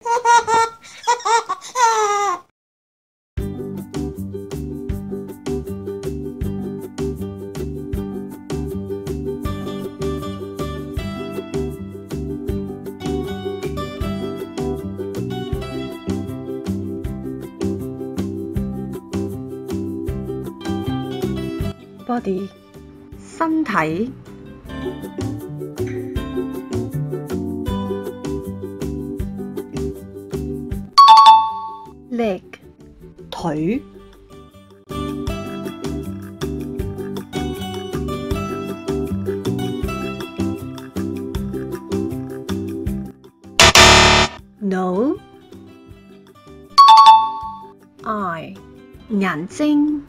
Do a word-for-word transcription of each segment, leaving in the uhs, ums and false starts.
Body 身體 Leg 腿 No Eye 眼睛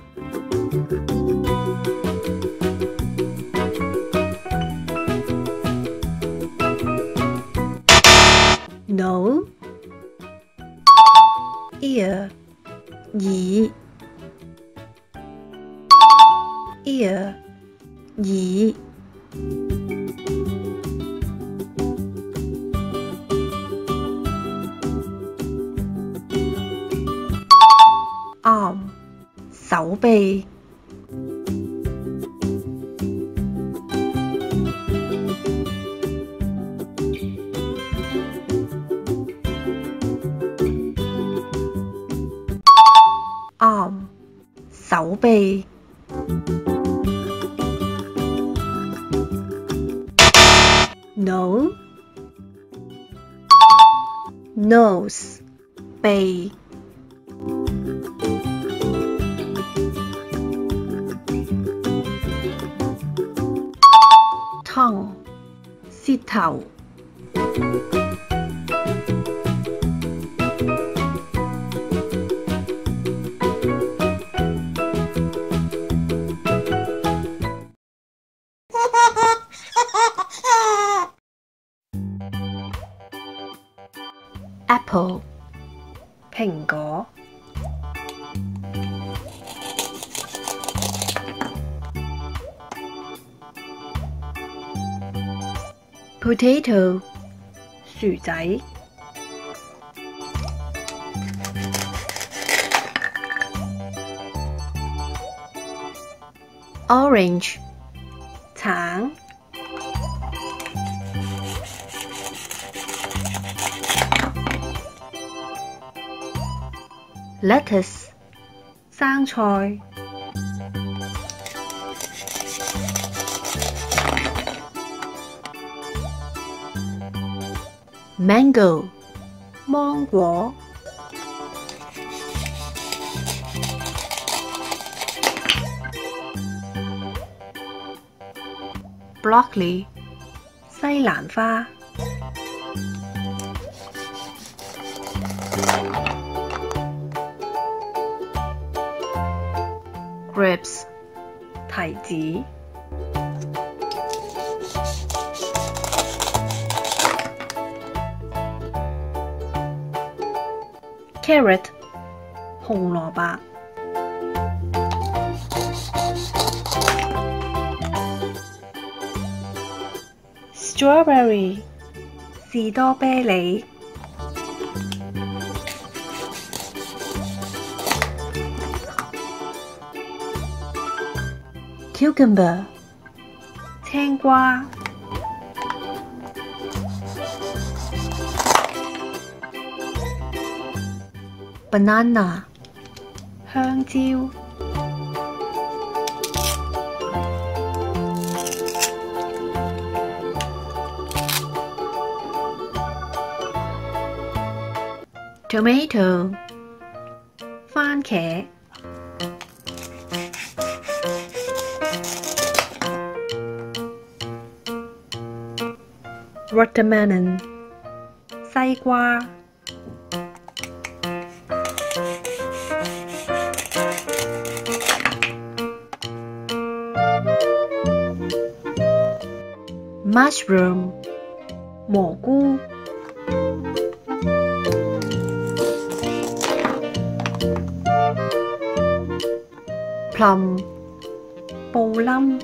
No Ear 耳 Ear 耳 Arm 手臂 Arm 手臂 No Nose 鼻 Tongue 舌頭 Apple 蘋果 Potato 薯仔 Orange 橙 Lettuce 生菜 Mango 芒果 Broccoli 西蘭花 Grapes 提子 Carrot 紅蘿蔔 Strawberry 士多啤梨 Cucumber 青瓜 Banana 香蕉 Tomato 番茄 Watermelon 西瓜 Mushroom 蘑菇 Plum 布冧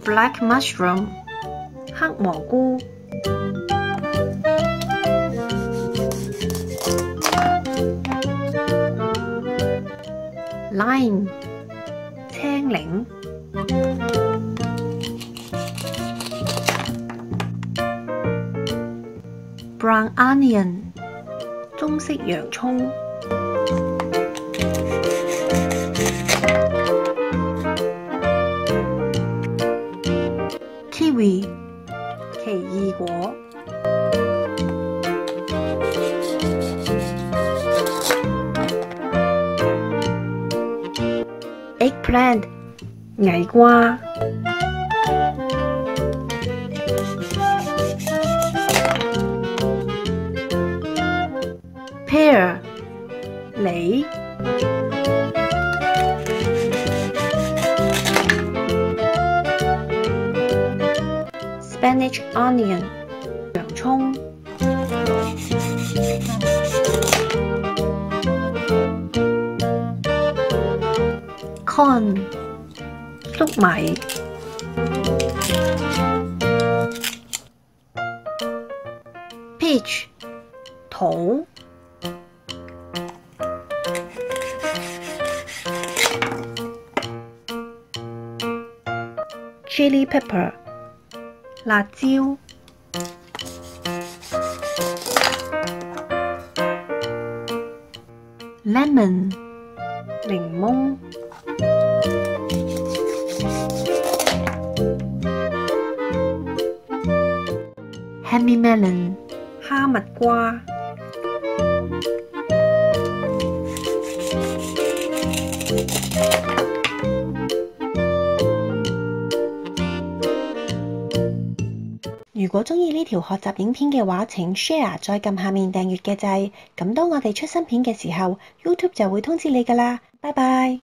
Black mushroom 黑蘑菇。Lime 青檸。Brown onion 中式洋葱。Kiwi 奇異果。Eggplant 矮瓜。Pear 梨。Spanish onion 洋葱。Corn 粟米。Peach 桃。Chili pepper 辣椒。Lemon 檸檬。Honey melon 哈密瓜。如果鍾意呢條學習影片嘅話，請 share 再撳下面訂閱嘅掣，咁當我哋出新片嘅時候 ，YouTube 就會通知你㗎喇。拜拜。